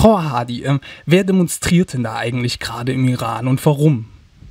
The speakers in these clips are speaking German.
Frau Ahadi, wer demonstriert denn da eigentlich gerade im Iran und warum?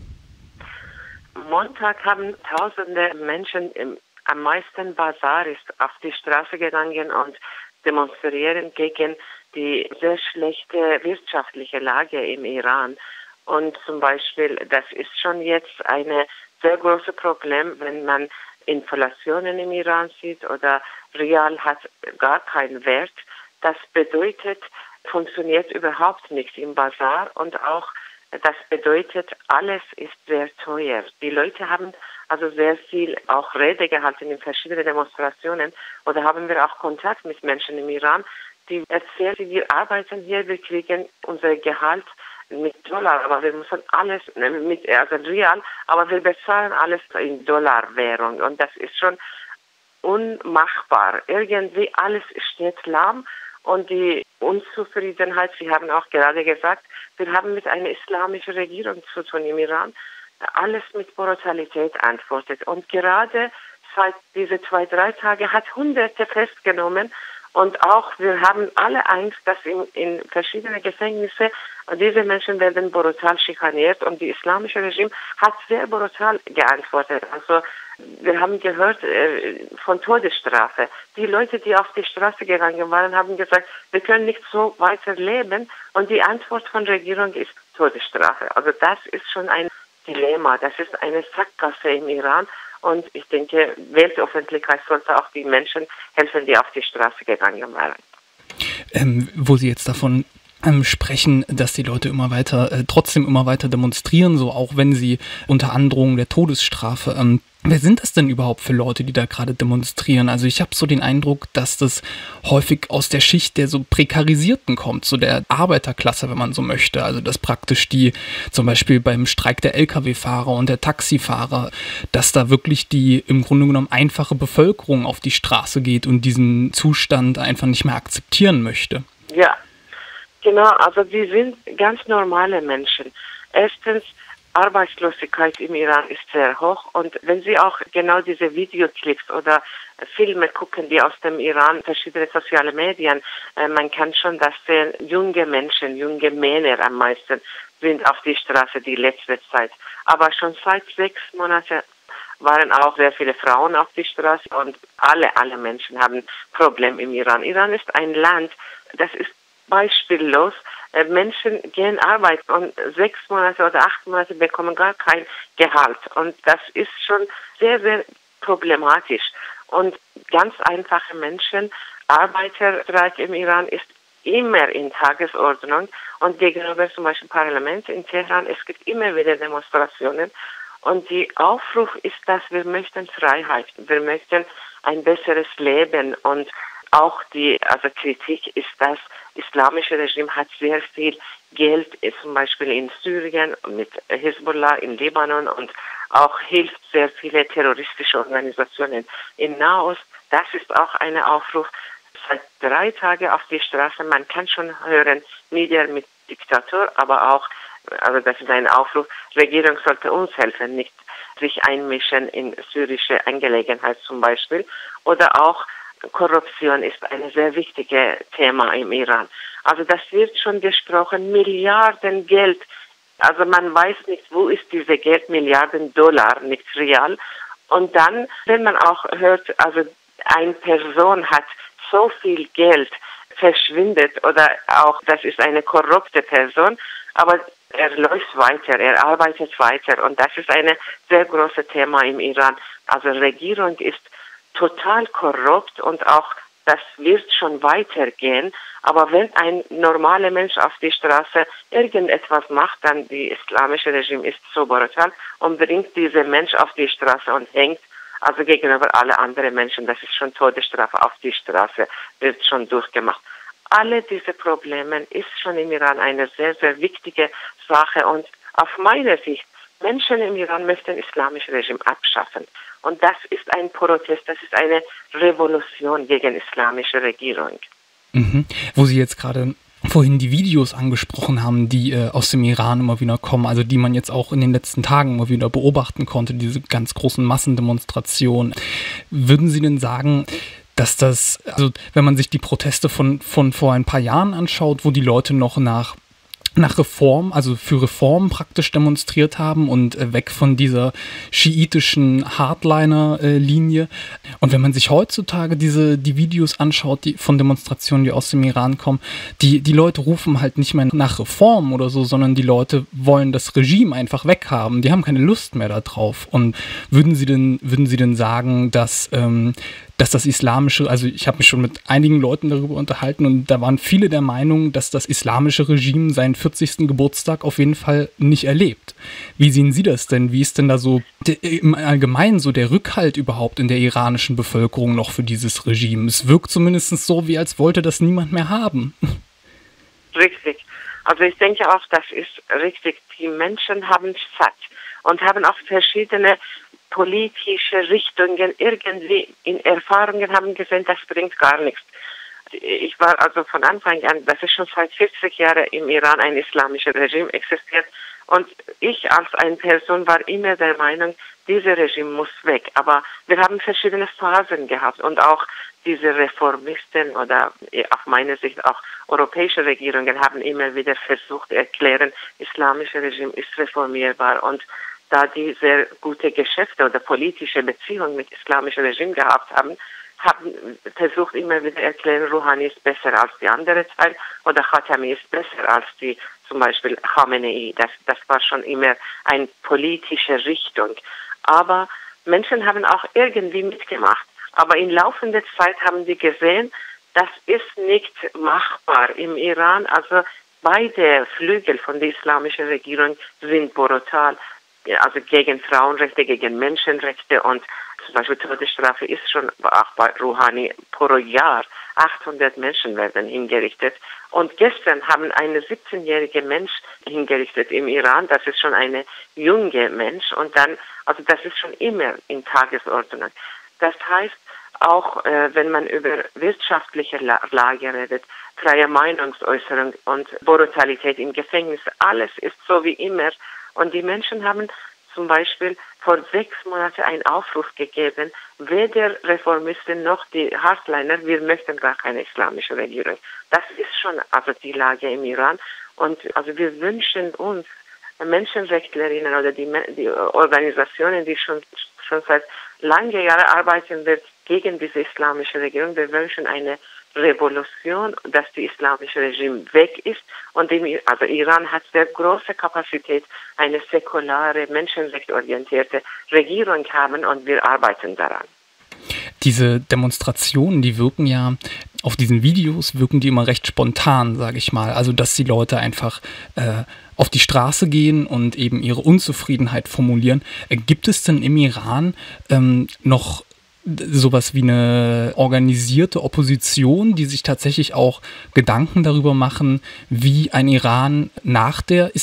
Montag haben tausende Menschen am meisten Basar ist auf die Straße gegangen und demonstrieren gegen die sehr schlechte wirtschaftliche Lage im Iran. Und zum Beispiel, das ist schon jetzt ein sehr großes Problem, wenn man Inflationen im Iran sieht oder Rial hat gar keinen Wert. Das bedeutet, funktioniert überhaupt nichts im Basar und auch das bedeutet, alles ist sehr teuer. Die Leute haben also sehr viel auch Rede gehalten in verschiedenen Demonstrationen oder haben wir auch Kontakt mit Menschen im Iran, die erzählen, wir arbeiten hier, wir kriegen unser Gehalt mit Dollar, aber wir müssen alles also Rial, aber wir bezahlen alles in Dollarwährung und das ist schon unmachbar. Irgendwie alles steht lahm und die Unzufriedenheit, Sie haben auch gerade gesagt, wir haben mit einer islamischen Regierung zu tun im Iran, alles mit Brutalität antwortet. Und gerade seit diese 2-3 Tage hat Hunderte festgenommen und auch wir haben alle Angst, dass in verschiedenen Gefängnissen diese Menschen werden brutal schikaniert und die islamische Regime hat sehr brutal geantwortet. Also wir haben gehört von Todesstrafe. Die Leute, die auf die Straße gegangen waren, haben gesagt, wir können nicht so weiter leben und die Antwort von der Regierung ist Todesstrafe. Also das ist schon ein Dilemma, das ist eine Sackgasse im Iran und ich denke, Weltöffentlichkeit sollte auch die Menschen helfen, die auf die Straße gegangen waren. Wo Sie jetzt davon sprechen, dass die Leute trotzdem immer weiter demonstrieren, so auch wenn sie unter Androhung der Todesstrafe. Wer sind das denn überhaupt für Leute, die da gerade demonstrieren? Also ich habe so den Eindruck, dass das häufig aus der Schicht der so Prekarisierten kommt, so der Arbeiterklasse, wenn man so möchte. Also dass praktisch die, zum Beispiel beim Streik der Lkw-Fahrer und der Taxifahrer, dass da wirklich die im Grunde genommen einfache Bevölkerung auf die Straße geht und diesen Zustand einfach nicht mehr akzeptieren möchte. Ja, genau, also wir sind ganz normale Menschen. Erstens, Arbeitslosigkeit im Iran ist sehr hoch und wenn Sie auch genau diese Videoclips oder Filme gucken, die aus dem Iran, verschiedene soziale Medien, man kann schon das sehen, junge Menschen, junge Männer am meisten sind auf die Straße die letzte Zeit. Aber schon seit 6 Monaten waren auch sehr viele Frauen auf die Straße und alle Menschen haben Probleme im Iran. Iran ist ein Land, das ist beispiellos. Menschen gehen arbeiten und 6 Monate oder 8 Monate bekommen gar kein Gehalt. Und das ist schon sehr, sehr problematisch. Und ganz einfache Menschen, Arbeiterstreik im Iran ist immer in Tagesordnung. Und gegenüber zum Beispiel Parlament in Teheran, es gibt immer wieder Demonstrationen. Und die Aufruf ist, dass wir möchten Freiheit, wir möchten ein besseres Leben und auch die Kritik ist, das islamische Regime hat sehr viel Geld, zum Beispiel in Syrien mit Hisbollah in Libanon und auch hilft sehr viele terroristische Organisationen in Nahost. Das ist auch ein Aufruf. Seit 3 Tagen auf die Straße, man kann schon hören, nieder mit Diktatur, aber auch, also das ist ein Aufruf, Regierung sollte uns helfen, nicht sich einmischen in syrische Angelegenheit zum Beispiel oder auch Korruption ist ein sehr wichtiges Thema im Iran. Also das wird schon gesprochen, Milliarden Geld. Also man weiß nicht, wo ist diese Geld, Milliarden Dollar, nicht Rial. Und dann, wenn man auch hört, also eine Person hat so viel Geld verschwindet oder auch, das ist eine korrupte Person, aber er läuft weiter, er arbeitet weiter und das ist ein sehr großes Thema im Iran. Also Regierung ist total korrupt und auch das wird schon weitergehen. Aber wenn ein normaler Mensch auf die Straße irgendetwas macht, dann die islamische Regime ist so brutal und bringt diesen Mensch auf die Straße und hängt, also gegenüber alle anderen Menschen, das ist schon Todesstrafe auf die Straße, wird schon durchgemacht. Alle diese Probleme ist schon im Iran eine sehr, sehr wichtige Sache und auf meiner Sicht, Menschen im Iran möchten das islamische Regime abschaffen. Und das ist ein Protest, das ist eine Revolution gegen die islamische Regierung. Mhm. Wo Sie jetzt gerade vorhin die Videos angesprochen haben, die aus dem Iran immer wieder kommen, also die man jetzt auch in den letzten Tagen immer wieder beobachten konnte, diese ganz großen Massendemonstrationen. Würden Sie denn sagen, dass das, also wenn man sich die Proteste von vor ein paar Jahren anschaut, wo die Leute noch nach Reform, also für Reform praktisch demonstriert haben und weg von dieser schiitischen Hardliner-Linie. Und wenn man sich heutzutage die Videos anschaut, von Demonstrationen, die aus dem Iran kommen, die Leute rufen halt nicht mehr nach Reform oder so, sondern die Leute wollen das Regime einfach weghaben. Die haben keine Lust mehr darauf. Und würden Sie denn sagen, dass das islamische, also ich habe mich schon mit einigen Leuten darüber unterhalten und da waren viele der Meinung, dass das islamische Regime seinen 40. Geburtstag auf jeden Fall nicht erlebt. Wie sehen Sie das denn? Wie ist denn da so im Allgemeinen so der Rückhalt überhaupt in der iranischen Bevölkerung noch für dieses Regime? Es wirkt zumindest so, wie als wollte das niemand mehr haben. Richtig. Also ich denke auch, das ist richtig. Die Menschen haben es satt und haben auch verschiedene politische Richtungen irgendwie in Erfahrungen haben gesehen, das bringt gar nichts. Ich war also von Anfang an, das ist schon seit 40 Jahren im Iran ein islamisches Regime existiert und ich als eine Person war immer der Meinung, dieses Regime muss weg. Aber wir haben verschiedene Phasen gehabt und auch diese Reformisten oder auf meine Sicht auch europäische Regierungen haben immer wieder versucht zu erklären, islamische Regime ist reformierbar und da die sehr gute Geschäfte oder politische Beziehungen mit islamischem Regime gehabt haben versucht immer wieder erklären, Rouhani ist besser als die andere Teil oder Khatami ist besser als die zum Beispiel Khamenei. Das war schon immer eine politische Richtung. Aber Menschen haben auch irgendwie mitgemacht. Aber in laufender Zeit haben die gesehen, das ist nicht machbar im Iran. Also beide Flügel von der islamischen Regierung sind brutal. Also gegen Frauenrechte, gegen Menschenrechte und zum Beispiel Todesstrafe ist schon auch bei Rouhani pro Jahr 800 Menschen werden hingerichtet. Und gestern haben eine 17-jährige Mensch hingerichtet im Iran. Das ist schon eine junge Mensch und dann, also das ist schon immer in Tagesordnung. Das heißt, auch wenn man über wirtschaftliche Lage redet, freie Meinungsäußerung und Brutalität im Gefängnis, alles ist so wie immer. Und die Menschen haben zum Beispiel vor 6 Monaten einen Aufruf gegeben, weder Reformisten noch die Hardliner, wir möchten gar keine islamische Regierung. Das ist schon also die Lage im Iran. Und also wir wünschen uns, Menschenrechtlerinnen oder die Organisationen, die schon seit langen Jahren arbeiten wird gegen diese islamische Regierung, wir wünschen eine Revolution, dass die islamische Regime weg ist und also Iran hat sehr große Kapazität, eine säkulare, menschenrechtsorientierte Regierung haben und wir arbeiten daran. Diese Demonstrationen, die wirken ja, auf diesen Videos wirken die immer recht spontan, sage ich mal. Also dass die Leute einfach auf die Straße gehen und eben ihre Unzufriedenheit formulieren. Gibt es denn im Iran noch sowas wie eine organisierte Opposition, die sich tatsächlich auch Gedanken darüber machen, wie ein Iran nach der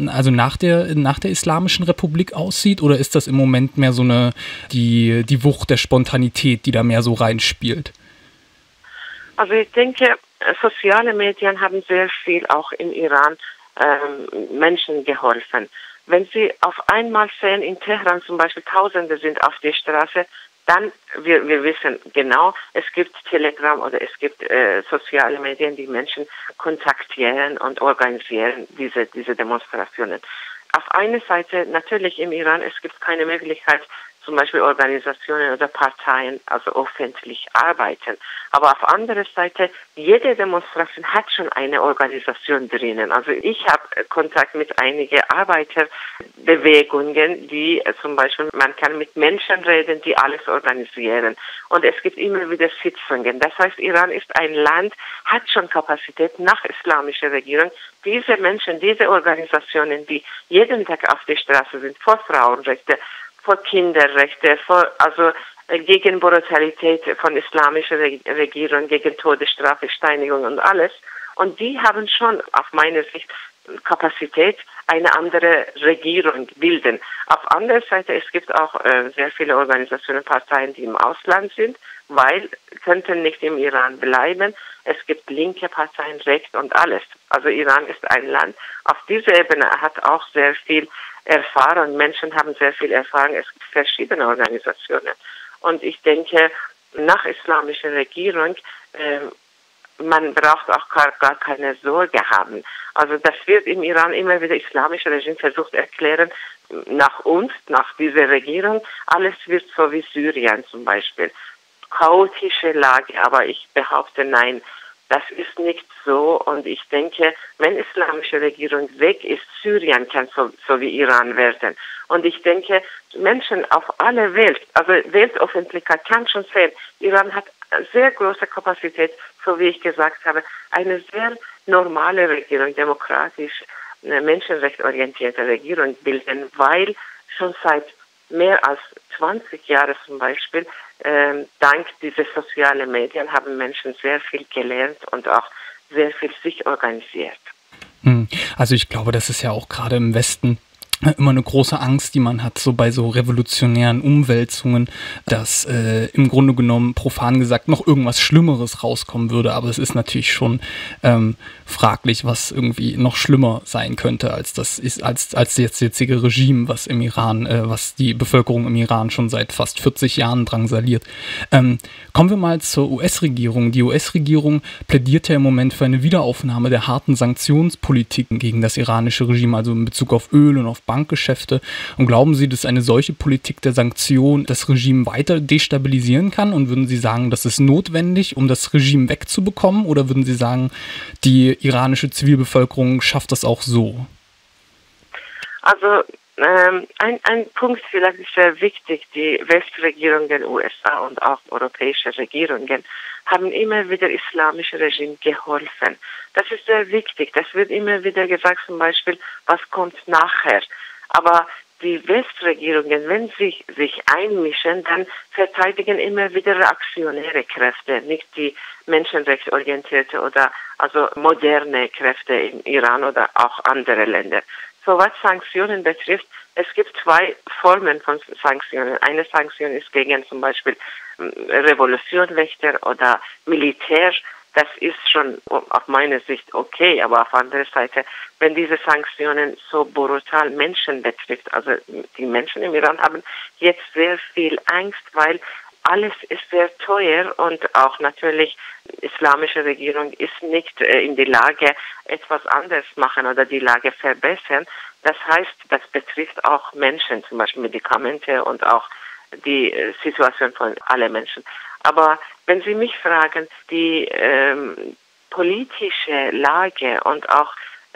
Islamischen Republik aussieht? Oder ist das im Moment mehr so die Wucht der Spontanität, die da mehr so reinspielt? Also ich denke, soziale Medien haben sehr viel auch im Iran Menschen geholfen. Wenn Sie auf einmal sehen, in Teheran zum Beispiel Tausende sind auf der Straße, dann, wir wissen genau, es gibt Telegram oder es gibt soziale Medien, die Menschen kontaktieren und organisieren diese Demonstrationen. Auf einer Seite natürlich im Iran, es gibt keine Möglichkeit, zum Beispiel Organisationen oder Parteien, also öffentlich arbeiten. Aber auf anderer Seite, jede Demonstration hat schon eine Organisation drinnen. Also ich habe Kontakt mit einigen Arbeiterbewegungen, die zum Beispiel, man kann mit Menschen reden, die alles organisieren. Und es gibt immer wieder Sitzungen. Das heißt, Iran ist ein Land, hat schon Kapazität nach islamischer Regierung. Diese Menschen, diese Organisationen, die jeden Tag auf der Straße sind, vor Frauenrechte, vor Kinderrechte, gegen Brutalität von islamischer Regierung, gegen Todesstrafe, Steinigung und alles. Und die haben schon auf meine Sicht Kapazität, eine andere Regierung bilden. Auf anderer Seite, es gibt auch sehr viele Organisationen, Parteien, die im Ausland sind, weil könnten nicht im Iran bleiben. Es gibt linke Parteien, rechts und alles. Also Iran ist ein Land. Auf dieser Ebene hat auch sehr viel Erfahrung. Menschen haben sehr viel Erfahrung. Es gibt verschiedene Organisationen. Und ich denke, nach islamischer Regierung, man braucht auch gar keine Sorge haben. Also das wird im Iran immer wieder islamische Regime versucht erklären, nach uns, nach dieser Regierung, alles wird so wie Syrien zum Beispiel. Chaotische Lage, aber ich behaupte, nein, das ist nicht so. Und ich denke, wenn islamische Regierung weg ist, Syrien kann so wie Iran werden. Und ich denke, Menschen auf aller Welt, also Weltöffentlichkeit kann schon sehen, Iran hat sehr große Kapazität, so wie ich gesagt habe, eine sehr normale Regierung, demokratisch, menschenrechtsorientierte Regierung bilden, weil schon seit mehr als 20 Jahren zum Beispiel, dank dieser sozialen Medien haben Menschen sehr viel gelernt und auch sehr viel sich organisiert. Also ich glaube, das ist ja auch gerade im Westen immer eine große Angst, die man hat, so bei so revolutionären Umwälzungen, dass im Grunde genommen, profan gesagt, noch irgendwas Schlimmeres rauskommen würde. Aber es ist natürlich schon fraglich, was irgendwie noch schlimmer sein könnte als das jetzige Regime, was im Iran, was die Bevölkerung im Iran schon seit fast 40 Jahren drangsaliert. Kommen wir mal zur US-Regierung. Die US-Regierung plädiert ja im Moment für eine Wiederaufnahme der harten Sanktionspolitiken gegen das iranische Regime, also in Bezug auf Öl und auf Bankgeschäfte. Und glauben Sie, dass eine solche Politik der Sanktionen das Regime weiter destabilisieren kann? Und würden Sie sagen, das ist notwendig, um das Regime wegzubekommen? Oder würden Sie sagen, die iranische Zivilbevölkerung schafft das auch so? Also ein Punkt vielleicht ist sehr wichtig. Die Westregierungen, USA und auch europäische Regierungen haben immer wieder islamische Regime geholfen. Das ist sehr wichtig. Das wird immer wieder gesagt, zum Beispiel, was kommt nachher. Aber die Westregierungen, wenn sie sich einmischen, dann verteidigen immer wieder reaktionäre Kräfte, nicht die menschenrechtsorientierte oder also moderne Kräfte im Iran oder auch andere Länder. So was Sanktionen betrifft, es gibt zwei Formen von Sanktionen. Eine Sanktion ist gegen zum Beispiel Revolutionwächter oder Militär. Das ist schon auf meine Sicht okay, aber auf andere Seite, wenn diese Sanktionen so brutal Menschen betrifft, also die Menschen im Iran haben jetzt sehr viel Angst, weil alles ist sehr teuer und auch natürlich islamische Regierung ist nicht in die Lage, etwas anderes machen oder die Lage verbessern. Das heißt, das betrifft auch Menschen, zum Beispiel Medikamente und auch die Situation von allen Menschen. Aber wenn Sie mich fragen, die politische Lage und auch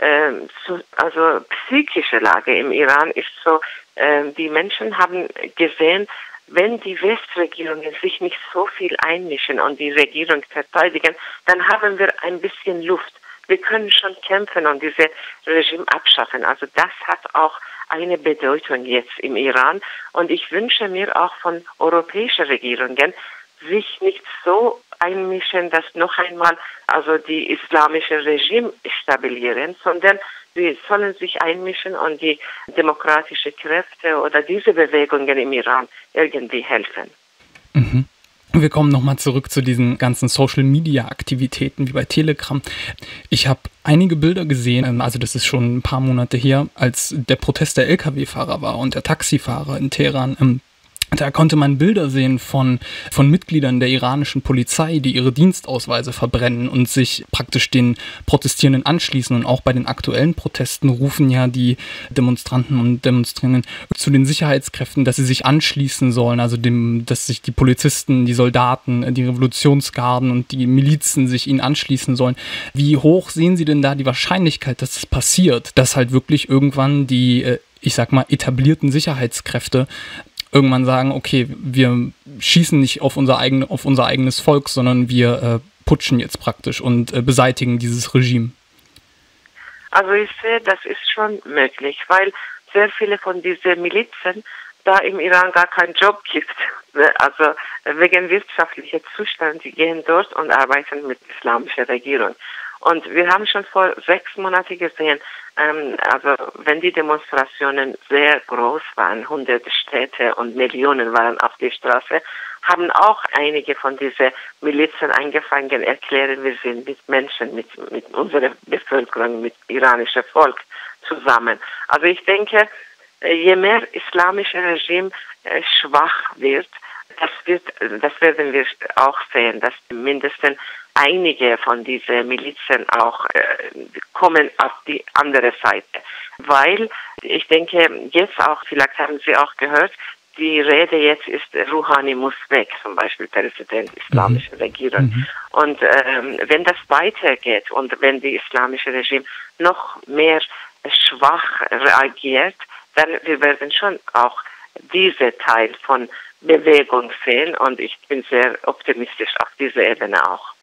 also psychische Lage im Iran ist so, die Menschen haben gesehen, wenn die Westregierungen sich nicht so viel einmischen und die Regierung verteidigen, dann haben wir ein bisschen Luft. Wir können schon kämpfen und dieses Regime abschaffen. Also das hat auch eine Bedeutung jetzt im Iran. Und ich wünsche mir auch von europäischen Regierungen, sich nicht so einmischen, dass noch einmal also die islamische Regime stabilieren, sondern sie sollen sich einmischen und die demokratischen Kräfte oder diese Bewegungen im Iran irgendwie helfen. Mhm. Wir kommen nochmal zurück zu diesen ganzen Social-Media-Aktivitäten wie bei Telegram. Ich habe einige Bilder gesehen, also das ist schon ein paar Monate her, als der Protest der Lkw-Fahrer war und der Taxifahrer in Teheran. Da konnte man Bilder sehen von Mitgliedern der iranischen Polizei, die ihre Dienstausweise verbrennen und sich praktisch den Protestierenden anschließen. Und auch bei den aktuellen Protesten rufen ja die Demonstranten und Demonstrierenden zu den Sicherheitskräften, dass sie sich anschließen sollen, also dass sich die Polizisten, die Soldaten, die Revolutionsgarden und die Milizen sich ihnen anschließen sollen. Wie hoch sehen Sie denn da die Wahrscheinlichkeit, dass es passiert, dass halt wirklich irgendwann die, ich sag mal, etablierten Sicherheitskräfte irgendwann sagen, okay, wir schießen nicht auf unser eigenes Volk, sondern wir putschen jetzt praktisch und beseitigen dieses Regime? Also ich sehe, das ist schon möglich, weil sehr viele von diesen Milizen da im Iran gar keinen Job gibt. Also wegen wirtschaftlicher Zustand, die gehen dort und arbeiten mit der islamischen Regierung. Und wir haben schon vor 6 Monaten gesehen, also wenn die Demonstrationen sehr groß waren, hunderte Städte und Millionen waren auf der Straße, haben auch einige von diesen Milizen angefangen, erklären, wir sind mit Menschen, mit unserer Bevölkerung, mit iranischem Volk zusammen. Also ich denke, je mehr islamische Regime schwach wird, Das werden wir auch sehen, dass mindestens einige von diesen Milizen auch kommen auf die andere Seite. Weil ich denke, jetzt auch, vielleicht haben Sie auch gehört, die Rede jetzt ist, Rouhani muss weg, zum Beispiel Präsident islamischer Regierung. Und wenn das weitergeht und wenn die islamische Regime noch mehr schwach reagiert, dann wir werden schon auch diese Teil von Bewegung sehen und ich bin sehr optimistisch auf dieser Ebene auch.